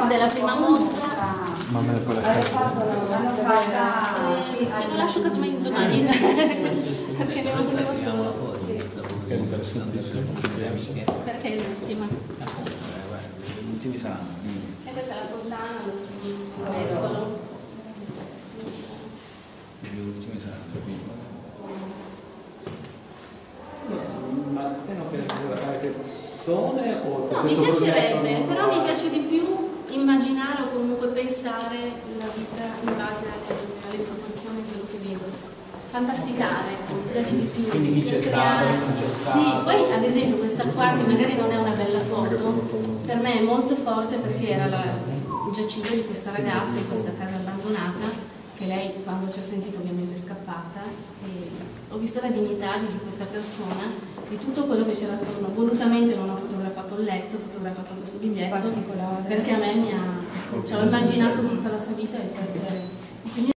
della prima mostra. Ma me ne puoi lasciare? Lo lascio casomai domani perché ne ho solo. Che è interessantissimo. Perché è l'ultima. Gli ultimi saranno. E questa è la fontana, il mestolo. Gli ultimi saranno. Ma te non pensi di fare persone o no, mi piacerebbe, però mi piace di più immaginare o comunque pensare la vita in base alle situazioni e quello che vedo. Fantasticare, mi piace di più. Quindi chi c'è stato, non c'è stato. Sì, poi ad esempio questa qua che magari non è una bella foto, per me è molto forte perché era il giaciglio di questa ragazza in questa casa abbandonata, che lei quando ci ha sentito ovviamente è scappata, e ho visto la dignità di questa persona, di tutto quello che c'era attorno. Volutamente non ho fotografato il letto, ho fotografato questo biglietto perché a me mi ha, cioè, ho immaginato tutta la sua vita e